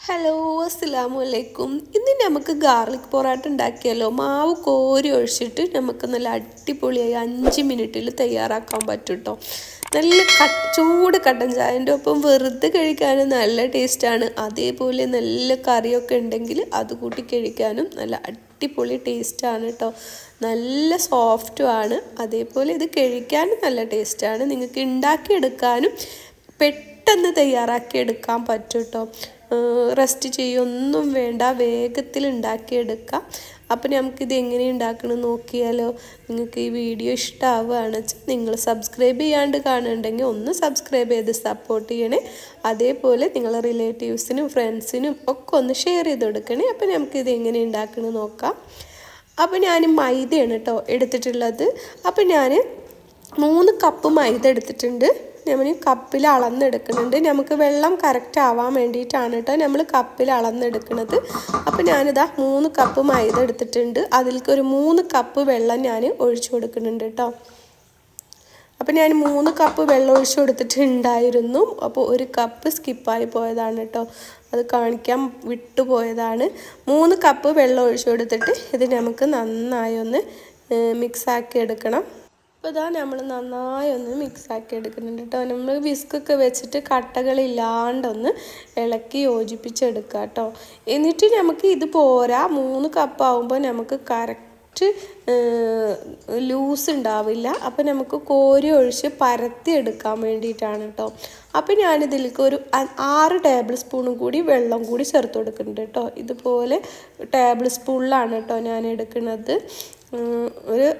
Hello അസ്സലാമു അലൈക്കും. ഇന്ന് നമുക്ക് ഗാർലിക് പൊറാട്ട ഉണ്ടാക്കിയാലോ. മാവ് കോരി ഒഴിച്ചിട്ട് നമുക്ക് നല്ല അടിപൊളിയായി 5 മിനിറ്റിൽ തയ്യാറാക്കാൻ പറ്റും കേട്ടോ. നല്ല ചൂട് കട്ടൻ ചായൻ്റെ ഒപ്പം വെറുതെ കഴിക്കാനും നല്ല ടേസ്റ്റാണ്. അതേപോലെ നല്ല കറിയൊക്കെ ഉണ്ടെങ്കിൽ അത് കൂട്ടി കഴിക്കാനും നല്ല അടിപൊളി ടേസ്റ്റാണ് കേട്ടോ. നല്ല സോഫ്റ്റുമാണ്. അതേപോലെ ഇത് കഴിക്കാനും നല്ല ടേസ്റ്റാണ്. നിങ്ങൾക്ക് ഉണ്ടാക്കിയെടുക്കാനും പെട്ടെന്ന് തയ്യാറാക്കിയെടുക്കാൻ പറ്റും കേട്ടോ. റെസ്റ്റ് ചെയ്യൊന്നും വേണ്ട, വേഗത്തിൽ ഉണ്ടാക്കിയെടുക്കാം. അപ്പോൾ നമുക്കിത് എങ്ങനെ ഉണ്ടാക്കണം നോക്കിയാലോ. നിങ്ങൾക്ക് ഈ വീഡിയോ ഇഷ്ടമാവുകയാണെന്ന് വെച്ചാൽ നിങ്ങൾ സബ്സ്ക്രൈബ് ചെയ്യാണ്ട് കാണുന്നുണ്ടെങ്കിൽ ഒന്ന് സബ്സ്ക്രൈബ് ചെയ്ത് സപ്പോർട്ട് ചെയ്യണേ. അതേപോലെ നിങ്ങളെ റിലേറ്റീവ്സിനും ഫ്രണ്ട്സിനും ഒക്കെ ഒന്ന് ഷെയർ ചെയ്ത് കൊടുക്കണേ. അപ്പോൾ നമുക്കിത് എങ്ങനെ ഉണ്ടാക്കണം നോക്കാം. അപ്പോൾ ഞാൻ മൈദയാണ് കേട്ടോ എടുത്തിട്ടുള്ളത്. അപ്പോൾ ഞാൻ 3 കപ്പ് മൈദ എടുത്തിട്ടുണ്ട്. നമ്മൾ കപ്പിൽ അളന്നെടുക്കുന്നുണ്ട്. നമുക്ക് വെള്ളം കറക്റ്റ് ആവാൻ വേണ്ടിയിട്ടാണ് കേട്ടോ നമ്മൾ കപ്പിൽ അളന്നെടുക്കുന്നത്. അപ്പോൾ ഞാനിതാ 3 കപ്പ് മൈദ എടുത്തിട്ടുണ്ട്. അതിലേക്ക് ഒരു 3 കപ്പ് വെള്ളം ഞാൻ ഒഴിച്ചു കൊടുക്കുന്നുണ്ട് കേട്ടോ. അപ്പോൾ ഞാൻ 3 കപ്പ് വെള്ളം ഒഴിച്ചു കൊടുത്തിട്ടുണ്ടായിരുന്നു. അപ്പോൾ 1 കപ്പ് സ്കിപ്പായി പോയതാണ് കേട്ടോ, അത് കാണിക്കാൻ വിട്ടുപോയതാണ്. 3 കപ്പ് വെള്ളം ഒഴിച്ചു കൊടുത്തിട്ട് ഇത് നമുക്ക് നന്നായി ഒന്ന് മിക്സാക്കി എടുക്കണം. അപ്പോൾ ഇതാ നമ്മൾ നന്നായി ഒന്ന് മിക്സാക്കി എടുക്കുന്നുണ്ട് കേട്ടോ. നമ്മൾ വിസ്കൊക്കെ വെച്ചിട്ട് കട്ടകളില്ലാണ്ടൊന്ന് ഇളക്കി യോജിപ്പിച്ചെടുക്കുക കേട്ടോ. എന്നിട്ട് നമുക്ക് ഇത് പോരാ, 3 കപ്പ് ആകുമ്പോൾ നമുക്ക് കറക്റ്റ് ലൂസ് ഉണ്ടാവില്ല. അപ്പോൾ നമുക്ക് കോരി ഒഴിച്ച് പരത്തി എടുക്കാൻ വേണ്ടിയിട്ടാണ് കേട്ടോ. അപ്പോൾ ഞാനിതിലേക്ക് ഒരു 6 ടേബിൾ സ്പൂണും കൂടി വെള്ളം കൂടി ചേർത്ത് കൊടുക്കുന്നുണ്ട് കേട്ടോ. ഇതുപോലെ ടേബിൾ സ്പൂണിലാണ് കേട്ടോ ഞാൻ എടുക്കുന്നത്. ഒരു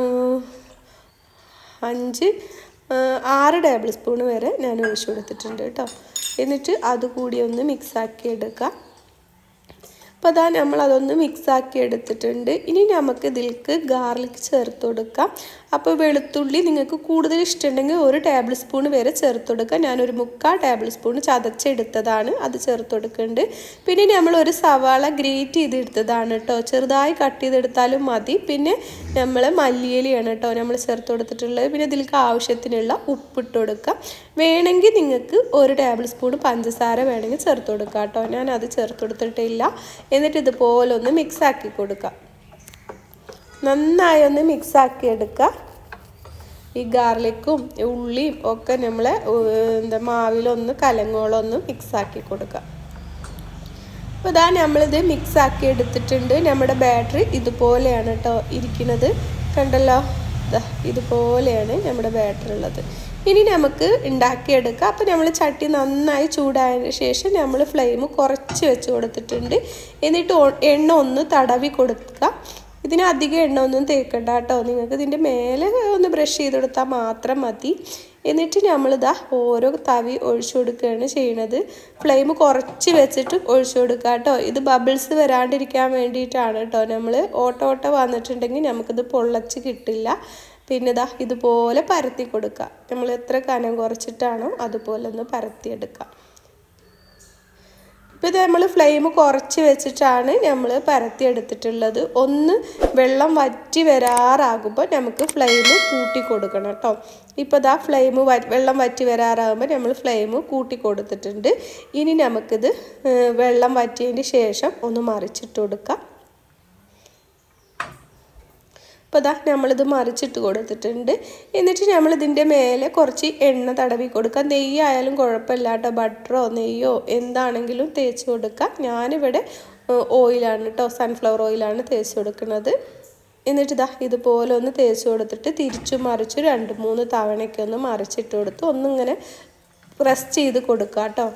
6 ടേബിൾ സ്പൂൺ വരെ ഞാൻ ഒഴിച്ചു കൊടുത്തിട്ടുണ്ട് കേട്ടോ. എന്നിട്ട് അതുകൂടി ഒന്ന് മിക്സാക്കി എടുക്കാം. അപ്പോൾ അതാ നമ്മളതൊന്ന് മിക്സാക്കി എടുത്തിട്ടുണ്ട്. ഇനി നമുക്ക് ഇതിലേക്ക് ഗാർലിക് ചേർത്ത് കൊടുക്കാം. അപ്പോൾ വെളുത്തുള്ളി നിങ്ങൾക്ക് കൂടുതൽ ഇഷ്ടമുണ്ടെങ്കിൽ 1 ടേബിൾ സ്പൂൺ വരെ ചേർത്ത് കൊടുക്കാം. ഞാനൊരു 3/4 ടേബിൾ സ്പൂൺ ചതച്ചെടുത്തതാണ്, അത് ചേർത്ത് കൊടുക്കുന്നുണ്ട്. പിന്നെ നമ്മൾ ഒരു സവാള ഗ്രേറ്റ് ചെയ്തെടുത്തതാണ് കേട്ടോ. ചെറുതായി കട്ട് ചെയ്തെടുത്താലും മതി. പിന്നെ നമ്മൾ മല്ലിയിലയാണ് കേട്ടോ നമ്മൾ ചേർത്ത് കൊടുത്തിട്ടുള്ളത്. പിന്നെ ഇതിലേക്ക് ആവശ്യത്തിനുള്ള ഉപ്പിട്ട് കൊടുക്കാം. വേണമെങ്കിൽ നിങ്ങൾക്ക് 1 ടേബിൾ സ്പൂൺ പഞ്ചസാര വേണമെങ്കിൽ ചേർത്ത് കൊടുക്കാം കേട്ടോ. ഞാനത് ചേർത്ത് കൊടുത്തിട്ടില്ല. എന്നിട്ട് ഇതുപോലെ ഒന്ന് മിക്സാക്കി കൊടുക്കാം. നന്നായി ഒന്ന് മിക്സാക്കി എടുക്കുക. ഈ ഗാർലിക്കും ഉള്ളിയും ഒക്കെ നമ്മളെ മാവിലൊന്ന് കലങ്ങോളൊന്ന് മിക്സാക്കി കൊടുക്കുക. അപ്പോൾ ഇതാ നമ്മളിത് മിക്സാക്കി എടുത്തിട്ടുണ്ട്. നമ്മുടെ ബാറ്ററി ഇതുപോലെയാണ് കേട്ടോ ഇരിക്കുന്നത്, കണ്ടല്ലോ. ഇതുപോലെയാണ് നമ്മുടെ ബാറ്ററി ഉള്ളത്. ഇനി നമുക്ക് ഉണ്ടാക്കിയെടുക്കാം. അപ്പോൾ നമ്മൾ ചട്ടി നന്നായി ചൂടായതിന് ശേഷം നമ്മൾ ഫ്ലെയിം കുറച്ച് വെച്ച് കൊടുത്തിട്ടുണ്ട്. എന്നിട്ട് എണ്ണ ഒന്ന് തടവി കൊടുക്കുക. ഇതിന് അധികം എണ്ണ ഒന്നും തേക്കണ്ട കേട്ടോ. നിങ്ങൾക്ക് ഇതിൻ്റെ മേലെ ഒന്ന് ബ്രഷ് ചെയ്ത് കൊടുത്താൽ മാത്രം മതി. എന്നിട്ട് നമ്മളിതാ ഓരോ തവി ഒഴിച്ചു കൊടുക്കുകയാണ് ചെയ്യണത്. ഫ്ലെയിം കുറച്ച് വെച്ചിട്ട് ഒഴിച്ചു കൊടുക്കുക കേട്ടോ. ഇത് ബബിൾസ് വരാണ്ടിരിക്കാൻ വേണ്ടിയിട്ടാണ് കേട്ടോ. നമ്മൾ ഓട്ട വന്നിട്ടുണ്ടെങ്കിൽ നമുക്കിത് പൊള്ളച്ച് കിട്ടില്ല. പിന്നെ ഇതാ ഇതുപോലെ പരത്തി കൊടുക്കുക. നമ്മൾ എത്ര കനം കുറച്ചിട്ടാണോ അതുപോലെ ഒന്ന് പരത്തിയെടുക്കുക. ഇപ്പോൾ ഇത് നമ്മൾ ഫ്ലെയിം കുറച്ച് വെച്ചിട്ടാണ് നമ്മൾ പരത്തി എടുത്തിട്ടുള്ളത്. ഒന്ന് വെള്ളം വറ്റി വരാറാകുമ്പോൾ നമുക്ക് ഫ്ലെയിം കൂട്ടി കൊടുക്കണം കേട്ടോ. ഇപ്പോൾ ഇതാ വെള്ളം വറ്റി വരാറാകുമ്പോൾ നമ്മൾ ഫ്ലെയിം കൂട്ടി കൊടുത്തിട്ടുണ്ട്. ഇനി നമുക്കിത് വെള്ളം വറ്റിയതിന് ശേഷം ഒന്ന് മറിച്ചിട്ട് കൊടുക്കാം. അപ്പോൾ ഇതാ നമ്മളിത് മറിച്ചിട്ട് കൊടുത്തിട്ടുണ്ട്. എന്നിട്ട് നമ്മളിതിൻ്റെ മേലെ കുറച്ച് എണ്ണ തടവി കൊടുക്കാം. നെയ്യായാലും കുഴപ്പമില്ല കേട്ടോ, ബട്ടറോ നെയ്യോ എന്താണെങ്കിലും തേച്ച് കൊടുക്കാം. ഞാനിവിടെ ഓയിലാണ് കേട്ടോ, സൺഫ്ലവർ ഓയിലാണ് തേച്ച് കൊടുക്കുന്നത്. എന്നിട്ട് ഇതാ ഇതുപോലെ ഒന്ന് തേച്ച് കൊടുത്തിട്ട് തിരിച്ചു മറിച്ച് 2-3 തവണയ്ക്ക് ഒന്ന് മറിച്ചിട്ട് കൊടുത്ത് ഒന്നിങ്ങനെ പ്രസ് ചെയ്ത് കൊടുക്കാം കേട്ടോ.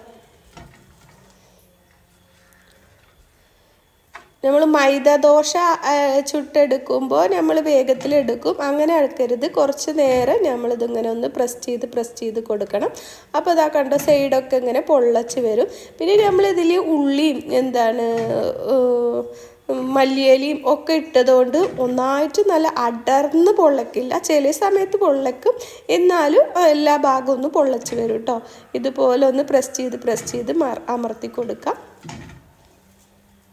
നമ്മൾ മൈദദോശ ചുട്ടെടുക്കുമ്പോൾ നമ്മൾ വേഗത്തിലെടുക്കും, അങ്ങനെ എടുക്കരുത്. കുറച്ച് നേരം നമ്മളിതിങ്ങനെ ഒന്ന് പ്രസ് ചെയ്ത് കൊടുക്കണം. അപ്പോൾ അതാ കണ്ടോ, സൈഡൊക്കെ ഇങ്ങനെ പൊള്ളച്ച് വരും. പിന്നെ നമ്മളിതിൽ ഉള്ളിയും മല്ലിയിലയും ഒക്കെ ഇട്ടതുകൊണ്ട് ഒന്നായിട്ട് നല്ല അടർന്ന് പൊള്ളക്കില്ല. ചില സമയത്ത് പൊള്ളക്കും, എന്നാലും എല്ലാ ഭാഗവും ഒന്ന് പൊള്ളച്ച് വരും കേട്ടോ. ഇതുപോലെ ഒന്ന് പ്രസ് ചെയ്ത് അമർത്തി കൊടുക്കാം.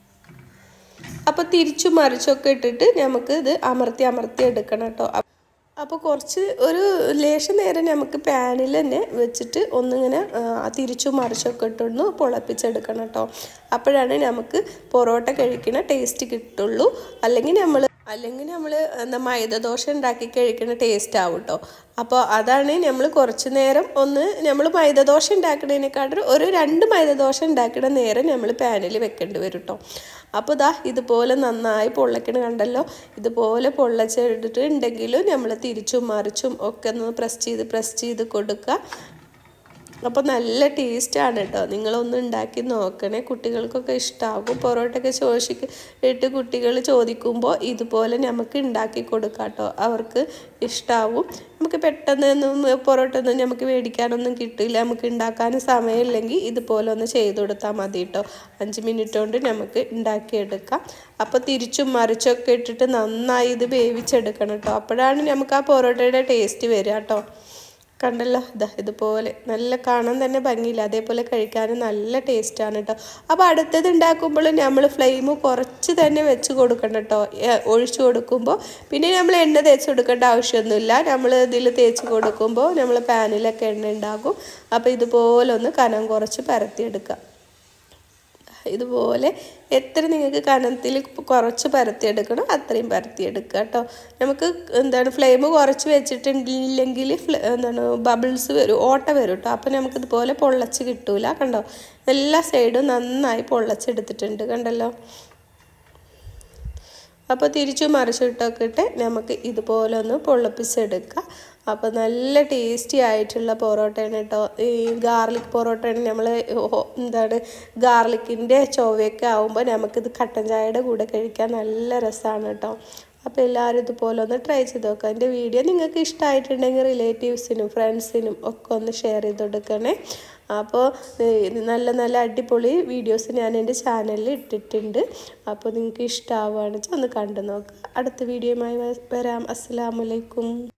അപ്പോൾ തിരിച്ചു മറിച്ചൊക്കെ ഇട്ടിട്ട് നമുക്ക് ഇത് അമർത്തി എടുക്കണം കേട്ടോ. അപ്പോൾ കുറച്ച് ഒരു ലേശം നേരം നമുക്ക് പാനിൽ തന്നെ വെച്ചിട്ട് ഒന്നിങ്ങനെ തിരിച്ചും മറിച്ചൊക്കെ ഇട്ടൊന്ന് പൊളപ്പിച്ചെടുക്കണം കേട്ടോ. അപ്പോഴാണ് നമുക്ക് പൊറോട്ട കഴിക്കുന്ന ടേസ്റ്റ് കിട്ടുള്ളൂ. അല്ലെങ്കിൽ നമ്മൾ എന്താ മൈദദോശ ഉണ്ടാക്കി കഴിക്കുന്ന ടേസ്റ്റ് ആവും കേട്ടോ. അപ്പോൾ അതാണ് നമ്മൾ കുറച്ച് നേരം നമ്മൾ മൈദദോശ ഉണ്ടാക്കുന്നതിനെക്കാട്ടും ഒരു 2 മൈദദോശ ഉണ്ടാക്കുന്ന നേരം നമ്മൾ പാനിൽ വെക്കേണ്ടി വരും കേട്ടോ. അപ്പോൾ ഇതുപോലെ നന്നായി പൊള്ളക്കണം കണ്ടല്ലോ. ഇതുപോലെ പൊള്ളച്ചെടുത്തിട്ടുണ്ടെങ്കിലും നമ്മൾ തിരിച്ചും മറിച്ചും ഒക്കെ ഒന്ന് പ്രസ് ചെയ്ത് കൊടുക്കുക. അപ്പോൾ നല്ല ടേസ്റ്റാണ് കേട്ടോ. നിങ്ങളൊന്ന് ഉണ്ടാക്കി നോക്കണേ, കുട്ടികൾക്കൊക്കെ ഇഷ്ടമാകും. പൊറോട്ടയൊക്കെ ഇട്ട് കുട്ടികൾ ചോദിക്കുമ്പോൾ ഇതുപോലെ നമുക്ക് ഉണ്ടാക്കി കൊടുക്കാം കേട്ടോ. അവർക്ക് ഇഷ്ടമാവും. നമുക്ക് പെട്ടെന്നൊന്നും പൊറോട്ട ഒന്നും നമുക്ക് മേടിക്കാനൊന്നും കിട്ടില്ല, നമുക്ക് ഉണ്ടാക്കാനും സമയമില്ലെങ്കിൽ ഇതുപോലെ ഒന്ന് ചെയ്ത് കൊടുത്താൽ മതി കേട്ടോ. 5 മിനിറ്റ് കൊണ്ട് നമുക്ക് ഉണ്ടാക്കിയെടുക്കാം. അപ്പോൾ തിരിച്ചും മറിച്ചൊക്കെ ഇട്ടിട്ട് നന്നായി ഇത് വേവിച്ചെടുക്കണം കേട്ടോ. അപ്പോഴാണ് നമുക്ക് ആ പൊറോട്ടയുടെ ടേസ്റ്റ് വരിക കേട്ടോ. കണ്ടല്ലോ, ഇതുപോലെ നല്ല കാണാൻ തന്നെ ഭംഗിയില്ല, അതേപോലെ കഴിക്കാനും നല്ല ടേസ്റ്റാണ് കേട്ടോ. അപ്പോൾ അടുത്തത് ഉണ്ടാക്കുമ്പോൾ നമ്മൾ ഫ്ലെയിം കുറച്ച് തന്നെ വെച്ച് കൊടുക്കണം കേട്ടോ. ഒഴിച്ചു കൊടുക്കുമ്പോൾ പിന്നെ നമ്മൾ എണ്ണ തേച്ച് കൊടുക്കേണ്ട ആവശ്യമൊന്നുമില്ല. നമ്മൾ ഇതിൽ തേച്ച് കൊടുക്കുമ്പോൾ നമ്മൾ പാനിലൊക്കെ എണ്ണ ഉണ്ടാകും. അപ്പോൾ ഇതുപോലെ ഒന്ന് കനം കുറച്ച് പരത്തിയെടുക്കുക. ഇതുപോലെ എത്ര നിങ്ങൾക്ക് കനത്തിൽ കുറച്ച് പരത്തിയെടുക്കണം അത്രയും പരത്തിയെടുക്കുക കേട്ടോ. നമുക്ക് ഫ്ലെയിം കുറച്ച് വെച്ചിട്ടുണ്ടെങ്കിൽ ബബിൾസ് വരും, ഓട്ട വരും കേട്ടോ. അപ്പോൾ നമുക്കിതുപോലെ പൊള്ളച്ച് കിട്ടൂല. കണ്ടോ, എല്ലാ സൈഡും നന്നായി പൊള്ളച്ചെടുത്തിട്ടുണ്ട് കണ്ടല്ലോ. അപ്പോൾ തിരിച്ചു മറിച്ചിട്ടൊക്കെ ഇട്ട് നമുക്ക് ഇതുപോലെ ഒന്ന് പൊള്ളിപ്പിച്ചെടുക്കുക. അപ്പോൾ നല്ല ടേസ്റ്റി ആയിട്ടുള്ള പൊറോട്ടയാണ് കേട്ടോ. ഈ ഗാർലിക് പൊറോട്ടയാണ്. നമ്മൾ ഗാർലിക്കിൻ്റെ ചൊവ്വയൊക്കെ ആകുമ്പോൾ നമുക്കിത് കട്ടൻ ചായയുടെ കൂടെ കഴിക്കാൻ നല്ല രസമാണ് കേട്ടോ. അപ്പോൾ എല്ലാവരും ഇതുപോലെ ഒന്ന് ട്രൈ ചെയ്ത് നോക്കുക. എൻ്റെ വീഡിയോ നിങ്ങൾക്ക് ഇഷ്ടമായിട്ടുണ്ടെങ്കിൽ റിലേറ്റീവ്സിനും ഫ്രണ്ട്സിനും ഒക്കെ ഒന്ന് ഷെയർ ചെയ്ത് കൊടുക്കണേ. അപ്പോൾ നല്ല അടിപൊളി വീഡിയോസ് ഞാൻ എൻ്റെ ചാനലിൽ ഇട്ടിട്ടുണ്ട്. അപ്പോൾ നിങ്ങൾക്ക് ഇഷ്ടമാവുകയാണെന്ന് വെച്ചാൽ ഒന്ന് കണ്ടു നോക്കുക. അടുത്ത വീഡിയോയുമായി വരാം. അസ്സലാമു അലൈക്കും.